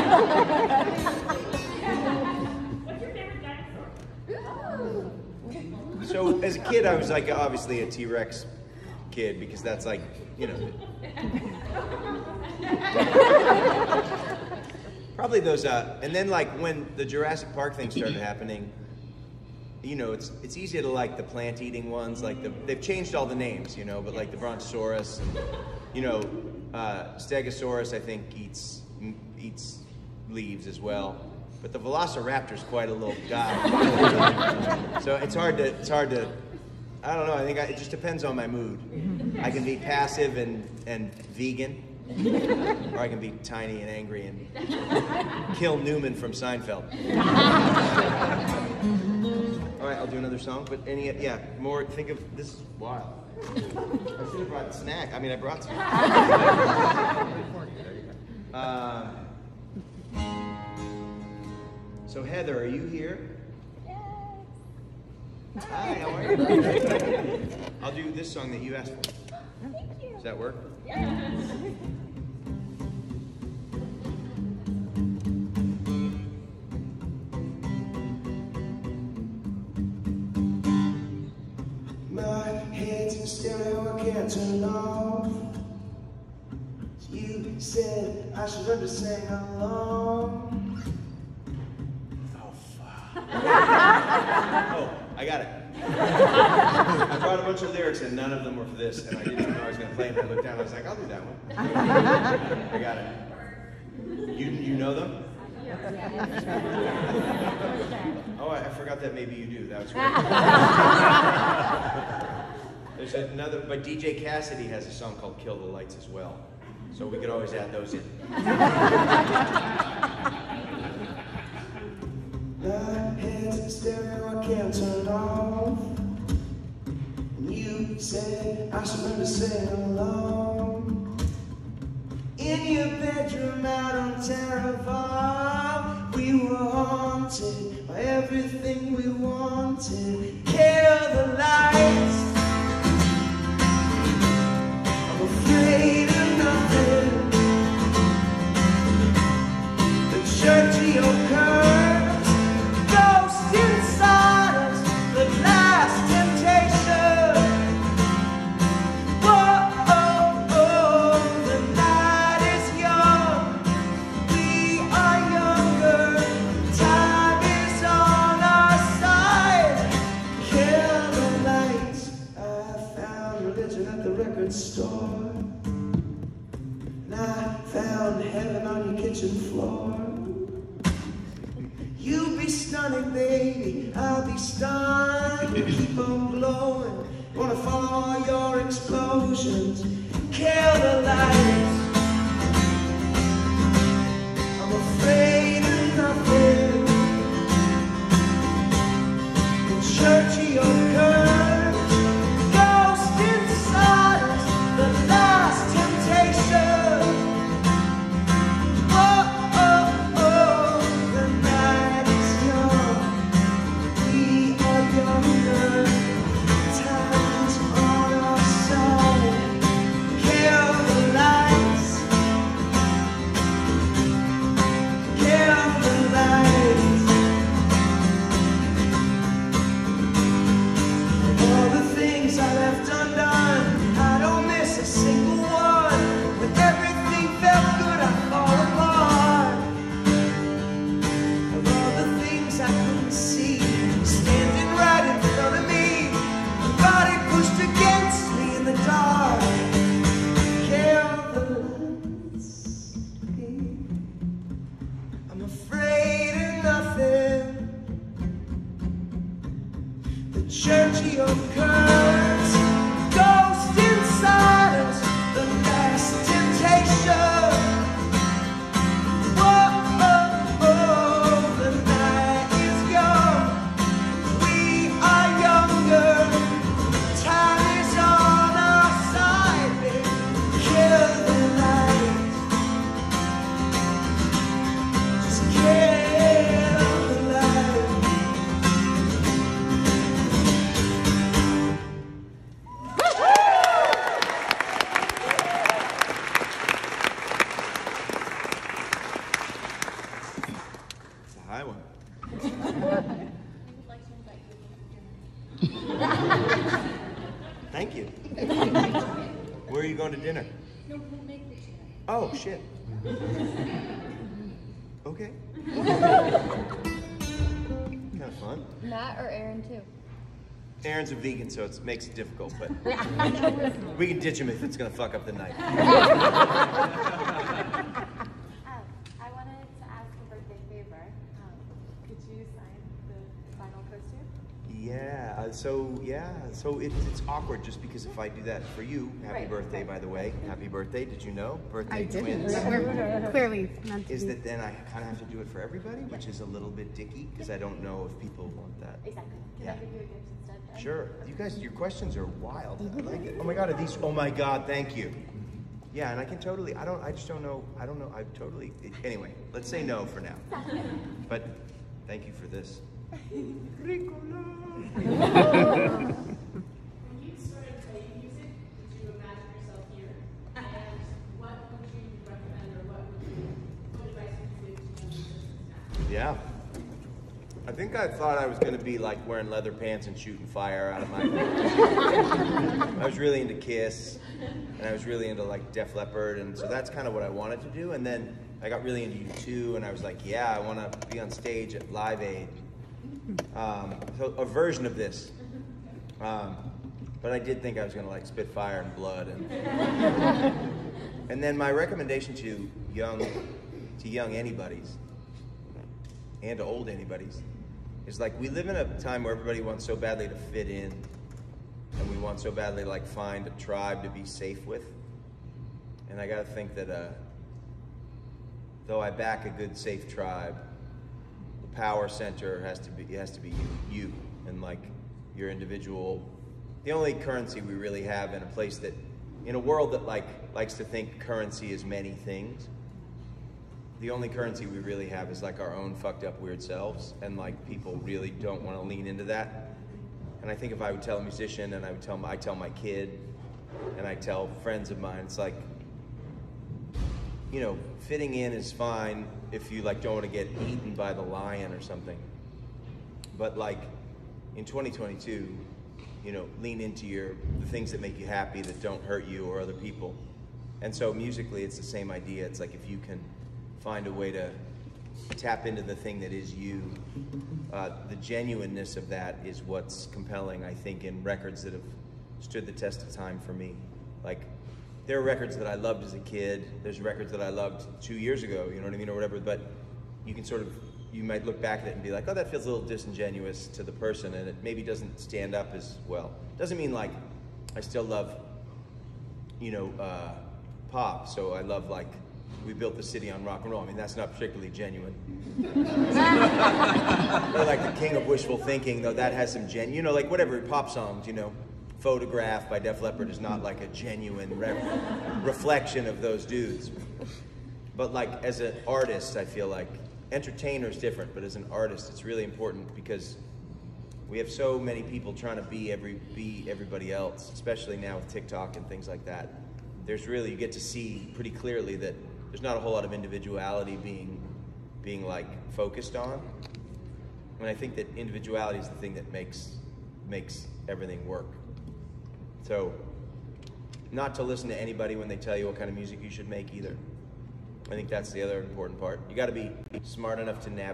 So as a kid, I was like obviously a T-Rex kid because that's like, you know. Probably those, and then like when the Jurassic Park thing started happening, you know, it's easy to like the plant-eating ones, like they've changed all the names, you know, but like the Brontosaurus, and, you know, Stegosaurus I think eats leaves as well, but the Velociraptor's quite a little guy. So it's hard to, I don't know, I think it just depends on my mood. I can be passive and vegan, or I can be tiny and angry and kill Newman from Seinfeld. All right, I'll do another song, but more, think of, this is wild. I should have brought a snack. I mean, I brought some. So Heather, are you here? Yes. Hi, how are you? I'll do this song that you asked for. Thank you. Does that work? Yes. My head's in stereo, I can't turn off. You said I should learn to sing along. Oh, fuck. Oh, I got it. I brought a bunch of lyrics and none of them were for this, and I didn't know I was going to play them. I looked down, I was like, I'll do that one. I got it. You know them? Oh, I forgot that maybe you do. That was great. There's another, but DJ Cassidy has a song called Kill the Lights as well. So we could always add those in. My head's in stereo, I can't turn off. You said I should learn to sing along. In your bedroom out on Terravar, we were haunted by everything we wanted. Kill the lights. I'm afraid of nothing. The church of your curves, ghost inside us, the last temptation. Whoa, oh, oh, the night is young. We are younger. Time is on our side. Kill the lights. I found religion at the record store. And I found heaven on your kitchen floor. You be stunning, baby, I'll be stunned. Keep on glowing, wanna follow all your explosions. Kill the lights. I'm afraid of nothing. The church of your curves, ghost inside us, the last temptation. Oh, oh, oh, the night is young. We are younger. Time's on our side. Kill the lights. Kill the lights. All the things I left undone, I don't miss a single one. When everything felt good, I fall apart. Of all the things I couldn't see, standing right in front of me, the body pushed against me in the dark. Kill the lights. I'm afraid of nothing. The church of your curves, ghost inside us, the last temptation. Whoa, oh, oh, the night is young. We are younger. Time is on our side, baby. Kill the lights. Just kill the lights. I won't. We would like to invite you to dinner. Thank you. Where are you going to dinner? No, we'll make the dinner. Oh, shit. Okay. Kind of fun. Matt or Aaron too? Aaron's a vegan, so it makes it difficult, but we can ditch him if it's gonna fuck up the night. I wanted to ask a birthday favor. Could you sign the vinyl poster? So it's awkward just because if I do that for you, happy Right, birthday, right. by the way. Happy birthday, did you know? Birthday I didn't. twins. We're clearly meant to Is be. that then I kind of have to do it for everybody, which is a little bit dicky because I don't know if people want that. Exactly. Can Yeah. I give you a gift instead then? Sure. You guys, your questions are wild. I like it. Oh my God, are these? Oh my God, thank you. Yeah, and I can totally, I just don't know, anyway, let's say no for now. But thank you for this. When you started playing music, did you imagine yourself here? And what would you recommend, or what advice would you give to young musicians now? Yeah. I think I thought I was going to be like wearing leather pants and shooting fire out of my... I was really into Kiss, and I was really into like Def Leppard, and so that's kind of what I wanted to do. And then I got really into U2, and I was like, yeah, I want to be on stage at Live Aid. So a version of this. But I did think I was going to like spit fire and blood. And then my recommendation to young anybody's and to old anybody's is like we live in a time where everybody wants so badly to fit in, and we want so badly to like find a tribe to be safe with. And I got to think that though I back a good safe tribe, the power center has to be you and like your individual. The only currency we really have in a place that, in a world that like likes to think currency is many things, the only currency we really have is like our own fucked up weird selves, and like people really don't want to lean into that. And I think if I would tell a musician, and I tell my kid, and I tell friends of mine, it's like, you know, fitting in is fine if you like don't want to get eaten by the lion or something. But like in 2022, you know, lean into the things that make you happy, that don't hurt you or other people. And so musically, it's the same idea. It's like if you can find a way to tap into the thing that is you, the genuineness of that is what's compelling, I think, in records that have stood the test of time for me. Like, there are records that I loved as a kid, there's records that I loved 2 years ago, you know what I mean, or whatever, but you can you might look back at it and be like, oh, that feels a little disingenuous to the person, and it maybe doesn't stand up as well. Doesn't mean like, I still love, you know, pop, so I love like, we built the city on rock and roll. I mean, that's not particularly genuine. Or like the king of wishful thinking, though that has some you know, like whatever pop songs, you know, Photograph by Def Leppard is not like a genuine reflection of those dudes. But like as an artist, I feel like entertainer's different, but as an artist, it's really important because we have so many people trying to be everybody else, especially now with TikTok and things like that. There's really, you get to see pretty clearly that there's not a whole lot of individuality being like focused on. And I think that individuality is the thing that makes everything work. So, not to listen to anybody when they tell you what kind of music you should make either. I think that's the other important part. You got to be smart enough to navigate